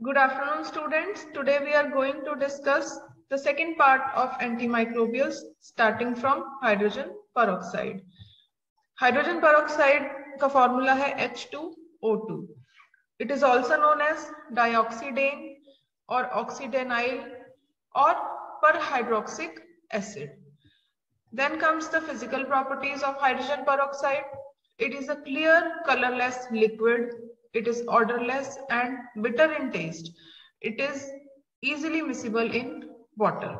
Good afternoon, students. Today we are going to discuss the second part of antimicrobials starting from hydrogen peroxide. Hydrogen peroxide का formula है H2O2. It is also known as dioxidane or oxidenyl or perhydroxyic acid. Then comes the physical properties of hydrogen peroxide. It is a clear, colorless liquid. It is odorless and bitter in taste. It is easily miscible in water.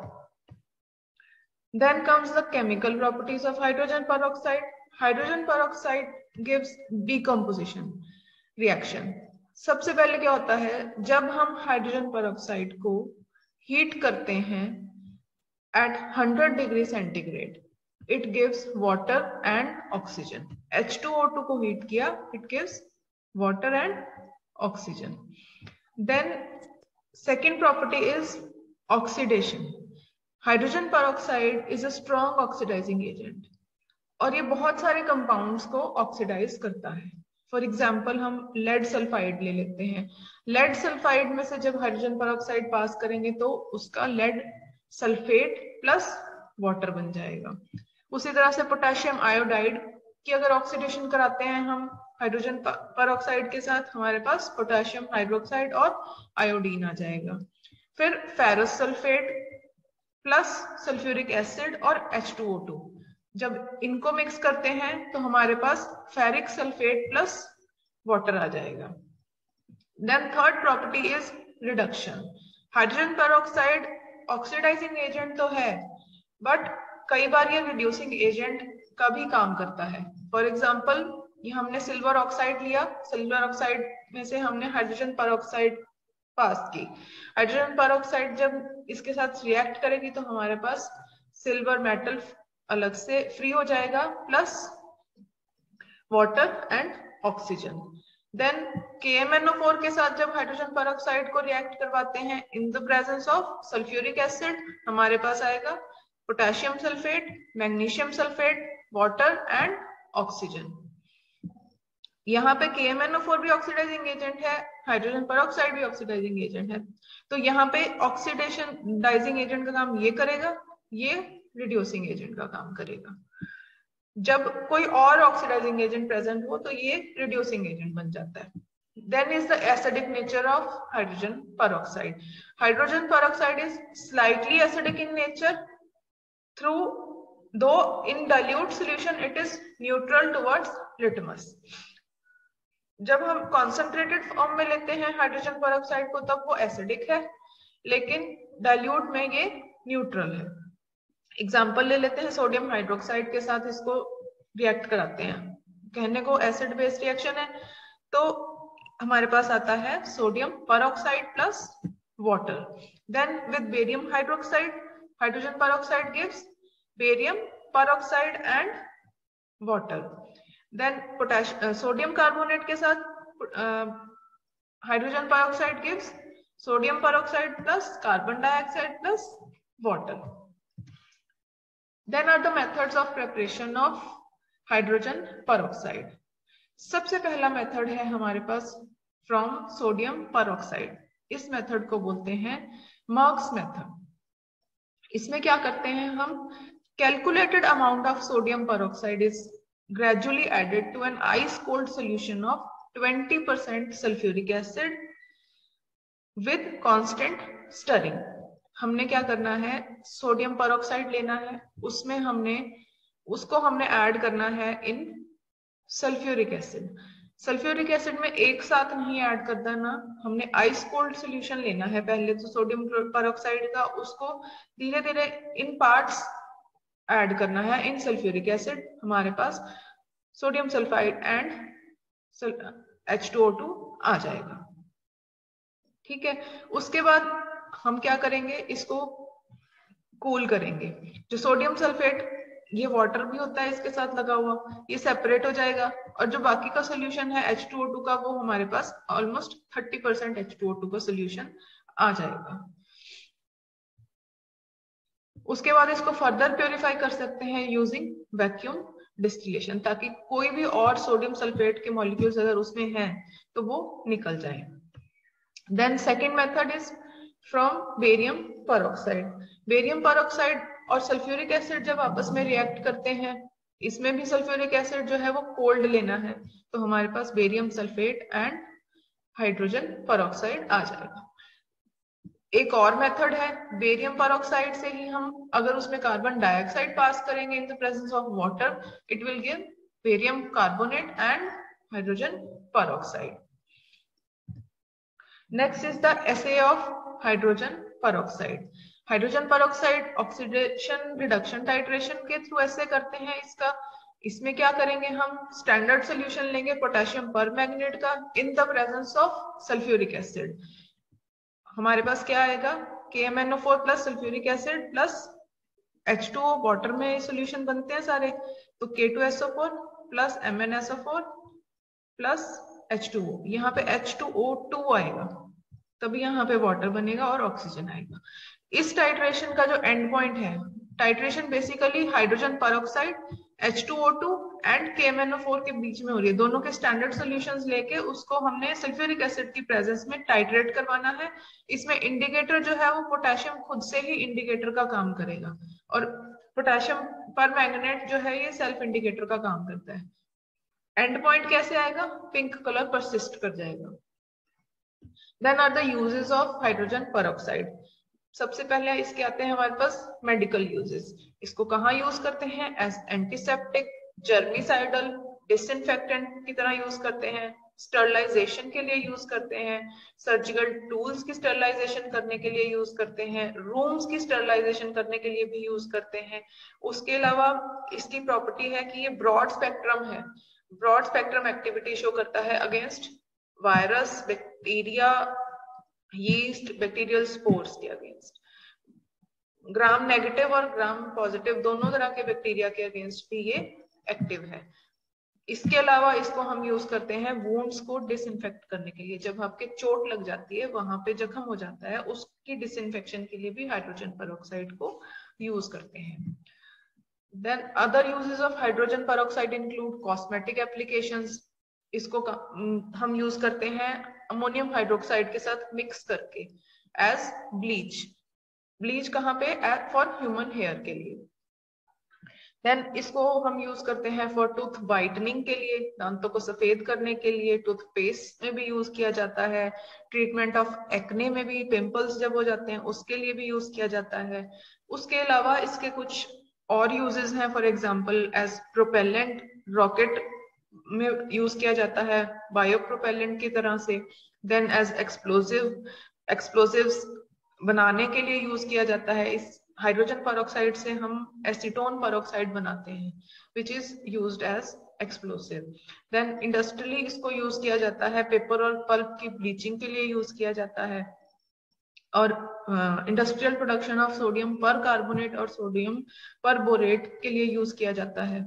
Then comes the chemical properties of hydrogen peroxide. Hydrogen peroxide gives decomposition reaction. सबसे पहले क्या होता है, जब हम hydrogen peroxide को heat करते हैं at 100 degree centigrade, it gives water and oxygen. H2O2 को हीट किया, it gives water and oxygen. Then second property is oxidation. Hydrogen peroxide is a strong oxidizing agent और ये बहुत सारे कंपाउंड्स को ऑक्सीडाइज करता है. फॉर एग्जाम्पल हम लेड सल्फाइड ले लेते हैं. लेड सल्फाइड में से जब हाइड्रोजन पेरोक्साइड पास करेंगे तो उसका लेड सल्फेट प्लस वाटर बन जाएगा. उसी तरह से पोटेशियम आयोडाइड की अगर ऑक्सीडेशन कराते हैं हम हाइड्रोजन पेरोक्साइड के साथ, हमारे पास पोटेशियम हाइड्रोक्साइड और आयोडीन आ जाएगा. फिर ferrous sulphate plus sulphuric acid और H2O2, जब इनको मिक्स करते हैं तो हमारे पास फेरिक सल्फेट प्लस वाटर आ जाएगा. Then third property is reduction. Hydrogen peroxide oxidising agent तो है, बट कई बार ये रिड्यूसिंग एजेंट का भी काम करता है. फॉर एग्जाम्पल ये हमने सिल्वर ऑक्साइड लिया, सिल्वर ऑक्साइड में से हमने हाइड्रोजन पेरोक्साइड पास की. हाइड्रोजन पेरोक्साइड जब इसके साथ रिएक्ट करेगी तो हमारे पास सिल्वर मेटल अलग से फ्री हो जाएगा plus water and oxygen. Then KMnO4 के साथ जब हाइड्रोजन पेरोक्साइड को रिएक्ट करवाते हैं in the presence of sulphuric acid, हमारे पास आएगा potassium sulphate, magnesium sulphate, water and oxygen. यहाँ पे KMnO4 भी ऑक्सीडाइजिंग एजेंट है, हाइड्रोजन पेरोक्साइड भी ऑक्सीडाइजिंग एजेंट है. तो यहाँ पे ऑक्सीडेशन डाइजिंग एजेंट का काम ये करेगा, ये रिड्यूसिंग एजेंट का काम करेगा. जब कोई और ऑक्सीडाइजिंग एजेंट प्रेजेंट हो तो ये रिड्यूसिंग एजेंट बन जाता है. Then is the acidic nature of hydrogen peroxide. Hydrogen peroxide is slightly acidic in nature, through though in dilute solution it is neutral towards litmus. जब हम कॉन्सेंट्रेटेड फॉर्म में लेते हैं हाइड्रोजन पेरोक्साइड को तब वो एसिडिक है, लेकिन डाइल्यूट में ये न्यूट्रल है. एग्जाम्पल ले लेते हैं, सोडियम हाइड्रोक्साइड के साथ इसको रिएक्ट कराते हैं, कहने को एसिड बेस्ड रिएक्शन है, तो हमारे पास आता है sodium peroxide plus water. Then with barium hydroxide hydrogen peroxide gives barium peroxide and water. Then sodium carbonate के साथ hydrogen peroxide gives sodium peroxide plus carbon dioxide plus water. Then are the methods of preparation of hydrogen peroxide. सबसे पहला method है हमारे पास from sodium peroxide. इस method को बोलते हैं मर्क्स मेथड. इसमें क्या करते हैं हम, calculated amount of sodium peroxide is gradually added to an ice cold solution of 20% sulphuric acid with constant stirring. हमने क्या करना है, सोडियम पेरोक्साइड लेना है, उसमें उसको हमने ऐड करना है in sulphuric acid. Sulphuric acid में एक साथ नहीं ऐड कर देना, हमने आइस कोल्ड सॉल्यूशन लेना है पहले तो सोडियम पेरोक्साइड का, उसको धीरे धीरे इन पार्ट्स ऐड करना है इन सल्फ्यूरिक एसिड. हमारे पास सोडियम सल्फाइड एंड H2O2 आ जाएगा. ठीक है, उसके बाद हम क्या करेंगे, इसको कूल करेंगे. जो सोडियम सल्फेट, ये वाटर भी होता है इसके साथ लगा हुआ, ये सेपरेट हो जाएगा और जो बाकी का सोल्यूशन है H2O2 का, वो हमारे पास ऑलमोस्ट 30% H2O2 का सोल्यूशन आ जाएगा. उसके बाद इसको फर्दर प्योरीफाई कर सकते हैं यूजिंग वैक्यूम डिस्टिलेशन, ताकि कोई भी और सोडियम सल्फेट के मॉलिक्यूल्स अगर उसमें हैं तो वो निकल जाए. Then second method is from barium peroxide. Barium peroxide और सल्फ्यूरिक एसिड जब आपस में रिएक्ट करते हैं, इसमें भी सल्फ्यूरिक एसिड जो है वो कोल्ड लेना है, तो हमारे पास barium sulphate and hydrogen peroxide आ जाएगा। एक और मेथड है, बेरियम परऑक्साइड से ही हम अगर उसमें कार्बन डाइऑक्साइड पास करेंगे in the presence of water, it will give barium carbonate and hydrogen peroxide. Next is the assay of hydrogen peroxide. Hydrogen peroxide oxidation reduction titration के through ऐसे करते हैं इसका। इसमें क्या करेंगे, हम स्टैंडर्ड सोल्यूशन लेंगे पोटेशियम परमैंगनेट का in the presence of sulphuric acid. हमारे पास क्या आएगा, KMnO4 plus sulphuric acid plus H2O, water में सोल्यूशन बनते हैं सारे, तो K2SO4 plus MnSO4 plus H2O, यहाँ पे H2O2 आएगा, तभी यहाँ पे वाटर बनेगा और ऑक्सीजन आएगा। इस टाइट्रेशन का जो एंड पॉइंट है, titration basically hydrogen peroxide, H2O2 and KMnO4 के बीच में हो रही है। दोनों के स्टैंडर्ड सॉल्यूशंस लेके उसको हमने सल्फ्यूरिक एसिड की प्रेजेंस में टाइट्रेट करवाना है। इसमें इंडिकेटर जो है वो पोटेशियम खुद से ही इंडिकेटर का काम करेगा, और पोटेशियम परमैंगनेट जो है ये सेल्फ इंडिकेटर का काम करता है। एंड पॉइंट कैसे आएगा, पिंक कलर परसिस्ट कर जाएगा। Then are the uses of hydrogen peroxide. सबसे पहले इसके आते हैं हमारे पास मेडिकल यूजेस। इसको कहाँ यूज करते हैं, एज एंटीसेप्टिक, जर्मिसाइडल, डिसइंफेक्टेंट की तरह यूज करते हैं, स्टरलाइजेशन के लिए यूज करते हैं, सर्जिकल टूल्स की स्टरलाइजेशन करने के लिए यूज करते हैं, रूम्स की स्टरलाइजेशन करने के लिए भी यूज करते हैं। उसके अलावा इसकी प्रॉपर्टी है कि ये ब्रॉड स्पेक्ट्रम है, ब्रॉड स्पेक्ट्रम एक्टिविटी शो करता है against virus, bacteria, yeast, bacterial spores के अगेंस्ट। ग्राम नेगेटिव और ग्राम पॉजिटिव दोनों तरह के बैक्टीरिया के अगेंस्ट भी ये एक्टिव है। इसके अलावा इसको हम यूज करते हैं वुंड्स को डिसइंफेक्ट करने के लिए। जब आपके चोट लग जाती है, वहां पे जख्म हो जाता है, उसकी डिसइंफेक्शन के लिए भी हाइड्रोजन परऑक्साइड को यूज करते हैं। Then other uses of hydrogen peroxide include cosmetic applications. इसको हम यूज करते हैं अमोनियम हाइड्रोक्साइड के साथ मिक्स करके एज ब्लीच। ब्लीच कहाँ पे, फॉर ह्यूमन हेयर के लिए। देन इसको हम यूज करते हैं फॉर टूथ वाइटनिंग के लिए, दांतों को सफेद करने के लिए। टूथपेस्ट में भी यूज किया जाता है। ट्रीटमेंट ऑफ एक्ने में भी, पिंपल्स जब हो जाते हैं उसके लिए भी यूज किया जाता है। उसके अलावा इसके कुछ और यूजेस हैं, for example as propellant, rocket में यूज किया जाता है बायो प्रोपेलेंट की तरह से। देन एज एक्सप्लोसिव्स बनाने के लिए यूज किया जाता है। इस हाइड्रोजन परऑक्साइड से हम एसीटोन परऑक्साइड बनाते हैं, which is used as explosive. Then industrially इसको यूज किया जाता है, पेपर और पल्प की ब्लीचिंग के लिए यूज किया जाता है, और industrial production of sodium percarbonate और सोडियम पर बोरेट के लिए यूज किया जाता है।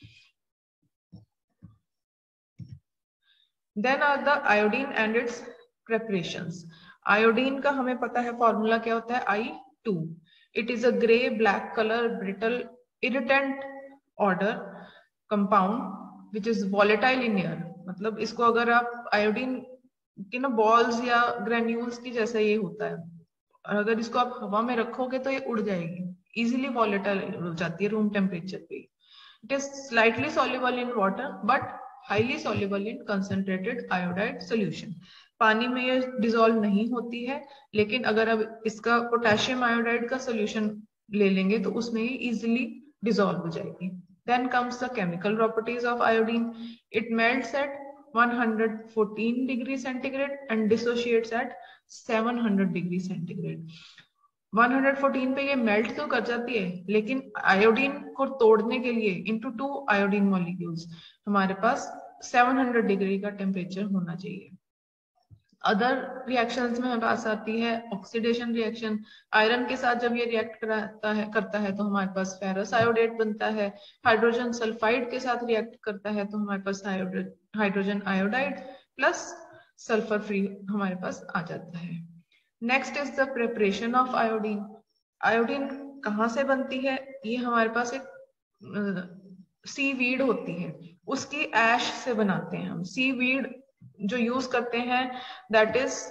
Then are the iodine and its preparations. Iodine का हमें पता है फॉर्मूला क्या होता है, I2। It is a grey black colour brittle irritant odour compound which is volatile in air. मतलब इसको अगर आप आयोडीन के ना बॉल्स या ग्रेन्यूल्स की जैसा ये होता है, और अगर इसको आप हवा में रखोगे तो ये उड़ जाएगी, इजीली वॉलेटाइल हो जाती है रूम टेम्परेचर पे। It is slightly soluble in water but highly soluble in concentrated iodide solution. पानी में ये डिसॉल्व नहीं होती है, लेकिन अगर अब इसका पोटेशियम आयोडाइड का सोल्यूशन ले लेंगे तो उसमें ही इजिली डिसॉल्व हो जाएगी। Then comes the chemical properties of iodine. It melts at 114 degree centigrade and dissociates at 700 degree centigrade. 114 पे ये मेल्ट तो कर जाती है, लेकिन आयोडीन को तोड़ने के लिए इनटू 2 आयोडीन मॉलिक्यूल्स हमारे पास 700 डिग्री का टेम्परेचर होना चाहिए। अदर रिएक्शंस में हमारे पास आती है ऑक्सीडेशन रिएक्शन। आयरन के साथ जब ये रिएक्ट करता है तो हमारे पास फेरस आयोडेट बनता है। हाइड्रोजन सल्फाइड के साथ रिएक्ट करता है तो हमारे पास hydrogen iodide plus sulphur free हमारे पास आ जाता है। Next is the preparation of iodine. Iodine कहाँ से बनती है, ये हमारे पास एक सीवीड होती है, उसकी ऐश से बनाते हैं हम। सीवीड जो यूज करते हैं दैट इज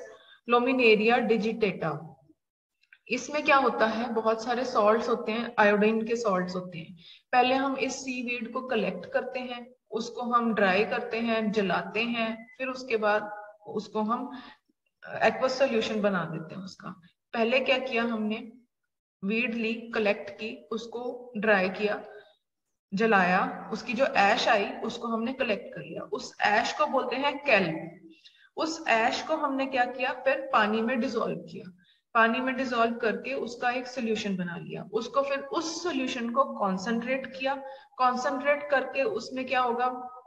लुमिनेरिया डिजिटेटा। इसमें क्या होता है, बहुत सारे सॉल्ट्स होते हैं, आयोडीन के सॉल्ट्स होते हैं। पहले हम इस सीवीड को कलेक्ट करते हैं, उसको हम ड्राई करते हैं, जलाते हैं, फिर उसके बाद उसको हम एक्वस सोल्यूशन बना देते हैं उसका। पहले क्या किया हमने, वीड ली, कलेक्ट की, उसको ड्राई किया, जलाया, उसकी जो ऐश आई उसको हमने कलेक्ट कर लिया, उस ऐश को बोलते हैं कैल्प। उस ऐश को हमने क्या किया, फिर पानी में डिसॉल्व किया, पानी में डिसॉल्व करके उसका एक सोल्यूशन बना लिया, उसको फिर उस सोल्यूशन को कॉन्सेंट्रेट किया, कॉन्सेंट्रेट करके उसमें क्या होगा,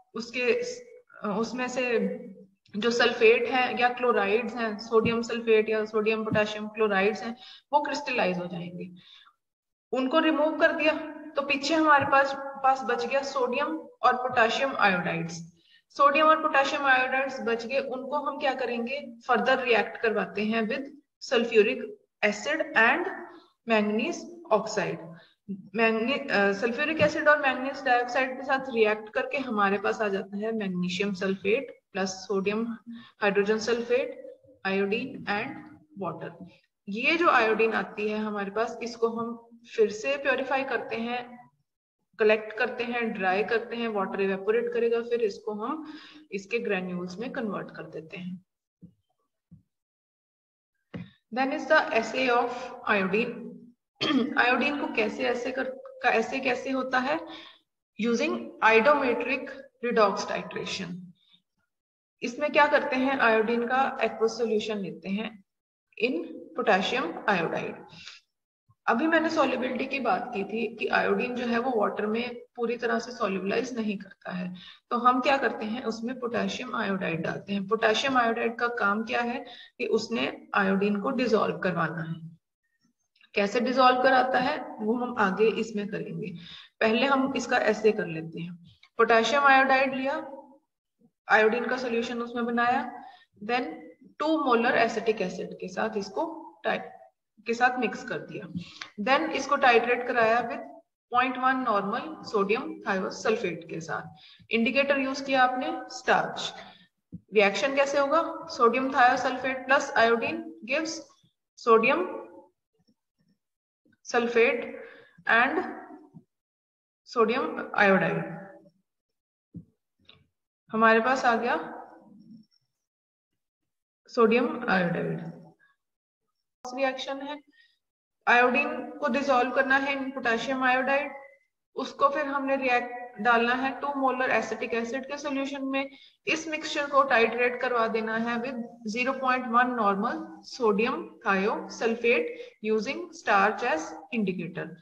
उसमें से जो सल्फेट है या क्लोराइड्स हैं, सोडियम सल्फेट या सोडियम पोटेशियम क्लोराइड्स हैं, वो क्रिस्टलाइज हो जाएंगे। उनको रिमूव कर दिया तो पीछे हमारे पास बच गया सोडियम और पोटेशियम आयोडाइड्स। सोडियम और पोटेशियम आयोडाइड्स बच गए, उनको हम क्या करेंगे, फर्दर रिएक्ट करवाते हैं with sulphuric acid and manganese oxide. Sulphuric acid और मैंगनीज डाइऑक्साइड के साथ रिएक्ट करके हमारे पास आ जाता है magnesium sulphate plus sodium hydrogen sulphate, iodine and water. ये जो आयोडीन आती है हमारे पास, इसको हम फिर से प्योरीफाई करते हैं, कलेक्ट करते हैं, ड्राई करते हैं, वाटर इवेपोरेट करेगा, फिर इसको हम इसके ग्रेन्यूल्स में कन्वर्ट कर देते हैं। Then is the assay of iodine. Iodine को ऐसे कैसे होता है, यूजिंग आइडोमेट्रिक रिडॉक्स टाइट्रेशन। इसमें क्या करते हैं, आयोडीन का एक्वस सॉल्यूशन लेते हैं इन पोटेशियम आयोडाइड। अभी मैंने सॉल्युबिलिटी की बात की थी कि आयोडीन जो है वो वाटर में पूरी तरह से सॉल्युबलाइज नहीं करता है, तो हम क्या करते हैं, उसमें पोटेशियम आयोडाइड डालते हैं। पोटेशियम आयोडाइड का काम क्या है कि उसने आयोडीन को डिसॉल्व करवाना है। कैसे डिसॉल्व कराता है वो हम आगे इसमें करेंगे, पहले हम इसका ऐसे कर लेते हैं। पोटेशियम आयोडाइड लिया, आयोडीन का सोल्यूशन उसमें बनाया, देन 2 मोलर एसिटिक एसिड के साथ इसको मिक्स कर दिया, देन इसको टाइट्रेट कराया विद 0.1 नॉर्मल सोडियम थायोसल्फेट के साथ। इंडिकेटर यूज किया आपने स्टार्च। रिएक्शन कैसे होगा, sodium thiosulphate plus iodine gives sodium sulphate and sodium iodide. हमारे पास आ गया सोडियम आयोडाइड। रिएक्शन है, आयोडीन को डिसॉल्व करना है इन पोटेशियम आयोडाइड, उसको फिर हमने डालना है 2 मोलर एसिटिक एसिड के सॉल्यूशन में। इस मिक्सचर को टाइट्रेट करवा देना है with 0.1 normal sodium thiosulphate using starch as indicator.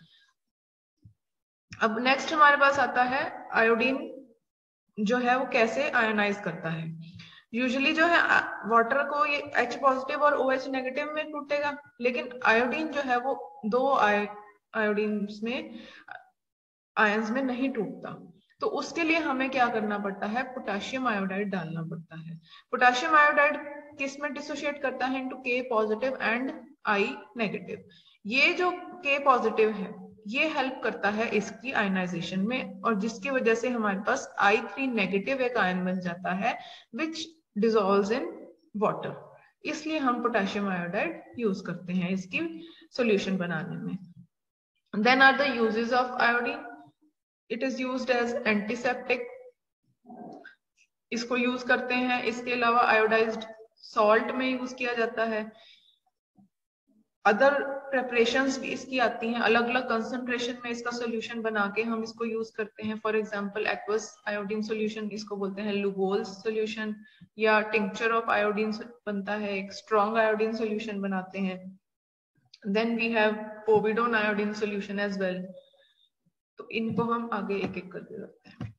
अब नेक्स्ट हमारे पास आता है आयोडीन जो है वो कैसे आयोनाइज करता है। यूजुअली जो है वाटर को ये H पॉजिटिव और OH नेगेटिव में टूटेगा, लेकिन आयोडीन जो है वो 2 आयोडीन में आयंस में नहीं टूटता। तो उसके लिए हमें क्या करना पड़ता है, पोटेशियम आयोडाइड डालना पड़ता है। पोटेशियम आयोडाइड किस में डिसोशिएट करता है, into K positive and I negative. ये जो K पॉजिटिव है ये हेल्प करता है इसकी आयनाइजेशन में, और जिसकी वजह से हमारे पास I3 नेगेटिव एक आयन बन जाता है विच डिसॉल्व्स इन वाटर। इसलिए हम पोटेशियम आयोडाइड यूज करते हैं इसकी सॉल्यूशन बनाने में। Then are the uses of iodine. It is used as antiseptic, इसको यूज करते हैं। इसके अलावा आयोडाइज्ड सॉल्ट में यूज किया जाता है। अदर प्रेपरेशंस भी इसकी आती हैं, अलग अलग कंसंट्रेशन में इसका सोल्यूशन बना के हम इसको यूज करते हैं। For example aqueous iodine solution, इसको बोलते हैं लुगोल्स सोल्यूशन, या टिंक्चर ऑफ आयोडीन बनता है, एक स्ट्रॉन्ग आयोडीन सोल्यूशन बनाते हैं। Then we have povidone iodine solution as well. तो इनको हम आगे एक एक करके रखते हैं।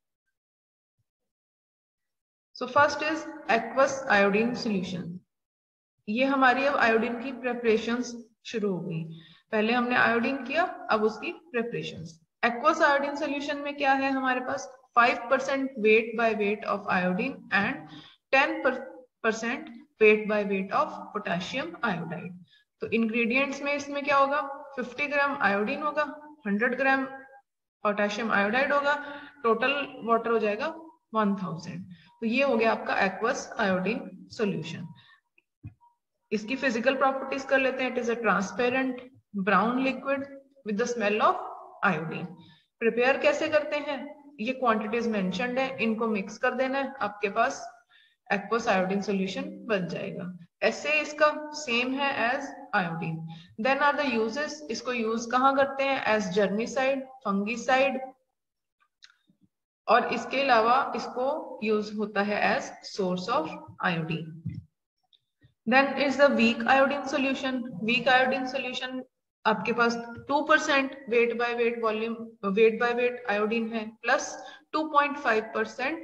So first is aqueous iodine solution. ये हमारी अब आयोडीन की प्रेपरेशंस शुरू हो गई। पहले हमने आयोडीन किया, अब उसकी प्रेपरेशंस। एक्वस आयोडीन सोल्यूशन में क्या है हमारे पास, 5% weight by weight of iodine and 10% weight by weight of potassium iodide. तो इंग्रेडिएंट्स में इसमें क्या होगा, 50 ग्राम आयोडीन होगा, 100 ग्राम पोटेशियम आयोडाइड होगा, टोटल वाटर हो जाएगा 1000। तो ये हो गया आपका एक्वस आयोडीन सोल्यूशन। इसकी फिजिकल प्रॉपर्टीज कर लेते हैं। It is a transparent brown liquid with the smell of iodine. Prepare कैसे करते हैं, ये क्वांटिटीज मेंशन्ड है, इनको मिक्स कर देना है, आपके पास एक्वस आयोडीन सॉल्यूशन बन जाएगा। ऐसे इसका सेम है as iodine. Then are the uses, इसको यूज कहाँ करते हैं, एज जर्मिसाइड, फंगिसाइड, और इसके अलावा इसको यूज होता है as source of iodine. Then is the weak iodine solution. Weak iodine solution आपके पास 2% weight by weight volume, weight by weight iodine है, plus 2.5%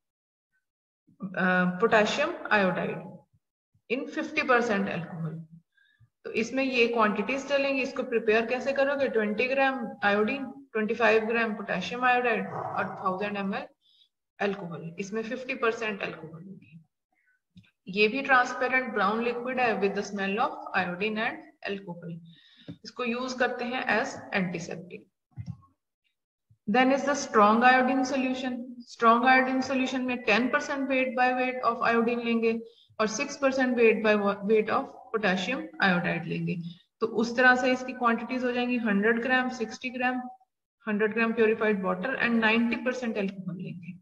potassium iodide in 50% alcohol. तो इसमें ये क्वांटिटीज चलेंगी। इसको प्रिपेयर कैसे करोगे, 20 gram iodine, 25 gram potassium iodide और 1000 ml अल्कोहल। इसमें 50% अल्कोहल होगी। ये भी ट्रांसपेरेंट ब्राउन लिक्विड है with the smell of iodine and alcohol. इसको यूज करते हैं as antiseptic. Then is the strong iodine solution. Strong iodine solution में 10% weight by weight of iodine लेंगे और 6% weight by weight of potassium iodide लेंगे। तो उस तरह से इसकी क्वांटिटीज हो जाएंगी 100 gram, 60 gram, 100 gram purified water and 90% alcohol लेंगे।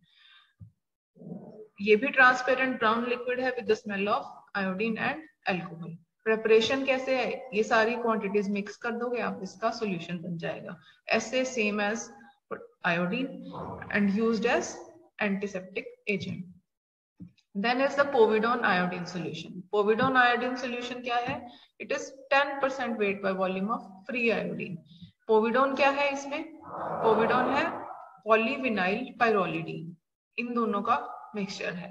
ये भी ट्रांसपेरेंट ब्राउन लिक्विड है with the smell of iodine and alcohol. Preparation कैसे है, ये सारी क्वांटिटीज मिक्स कर दोगे आप, इसका सॉल्यूशन बन जाएगा। ऐसे same as iodine and used as antiseptic agent. Then is the povidone iodine solution. Povidone iodine solution क्या है? It is 10% weight by volume of free iodine. Povidone क्या है इसमें? Povidone है polyvinyl pyrrolidine. इन दोनों का मिक्सचर है।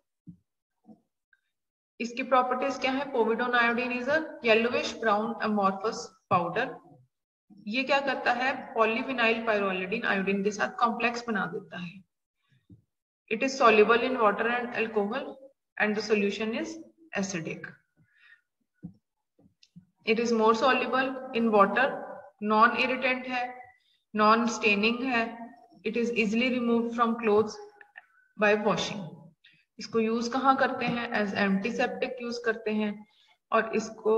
इसकी प्रॉपर्टीज क्या है? Povidone iodine is a yellowish brown amorphous powder. ये क्या करता है? पॉलीविनाइल पायरोलिडीन आयोडीन के साथ कॉम्प्लेक्स बना देता है। It is soluble in water and alcohol and the solution is acidic. It is more soluble in water, non-irritant है, non-staining है, it is easily removed from clothes by washing. इसको use कहाँ करते हैं? एज एंटीसेप्टिक यूज करते हैं और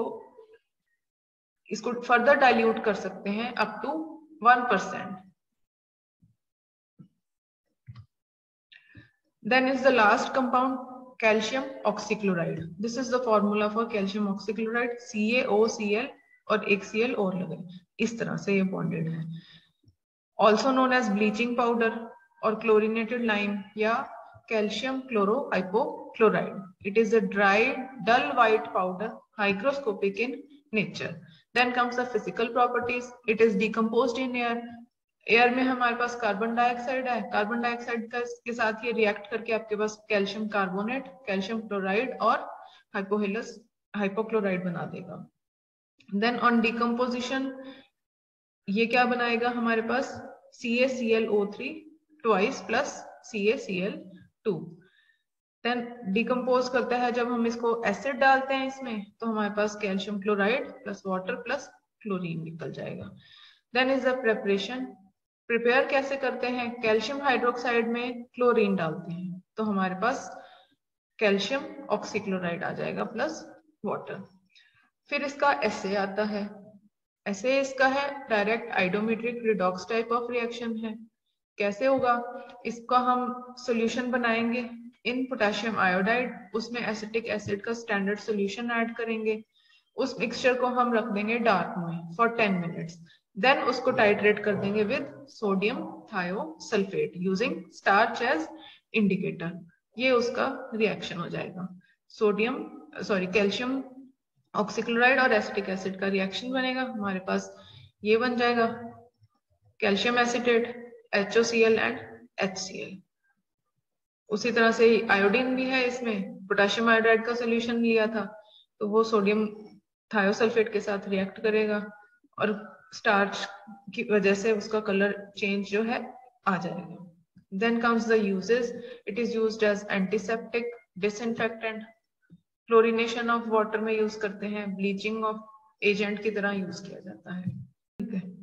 इसको फर्दर डाइल्यूट कर सकते हैं up to 1%. Then is the last compound calcium oxychloride. This is the formula for calcium oxychloride. CaOCl और एक Cl और लगे, इस तरह से ये bonded है. Also known as bleaching powder और chlorinated lime या calcium chlorohypochloride. It is a dried, dull white powder, hygroscopic in nature. Then comes the physical properties. It is decomposed in air. Air में हमारे पास carbon dioxide है, carbon dioxide के साथ ये react करके आपके पास कैल्शियम कार्बोनेट, कैल्शियम क्लोराइड और हाइपोक्लोराइड बना देगा। देन ऑन डिकम्पोजिशन ये क्या बनाएगा हमारे पास? CaClO3 twice plus CaCl2। Then decompose करता है जब हम इसको एसिड डालते हैं इसमें, तो हमारे पास calcium chloride plus water plus chlorine निकल जाएगा। Then is the preparation. Prepare कैसे करते हैं? कैल्शियम हाइड्रोक्साइड में क्लोरीन डालते हैं तो हमारे पास कैल्शियम ऑक्सीक्लोराइड आ जाएगा प्लस वाटर। फिर इसका एसे आता है। एसे इसका है direct iodometric redox type of reaction है। कैसे होगा? इसका हम सॉल्यूशन बनाएंगे इन पोटेशियम आयोडाइड, उसमें एसिटिक एसिड का स्टैंडर्ड सॉल्यूशन ऐड करेंगे, उस मिक्सचर को हम रख देंगे डार्क में फॉर 10 मिनट्स। देन उसको टाइट्रेट कर देंगे with sodium thiosulphate using starch as indicator. ये उसका रिएक्शन हो जाएगा। कैल्शियम ऑक्सीक्लोराइड और एसिटिक एसिड का रिएक्शन बनेगा, हमारे पास ये बन जाएगा calcium acetate, HOCl and HCl। उसी तरह से आयोडीन भी है, इसमें पोटेशियम आयोडाइड का सोल्यूशन लिया था तो वो सोडियम थायोसल्फेट के साथ रिएक्ट करेगा और स्टार्च की वजह से उसका कलर चेंज जो है आ जाएगा। Then comes the uses. It is used as antiseptic, disinfectant, chlorination of water में यूज करते हैं, ब्लीचिंग ऑफ एजेंट की तरह यूज किया जाता है। ठीक है।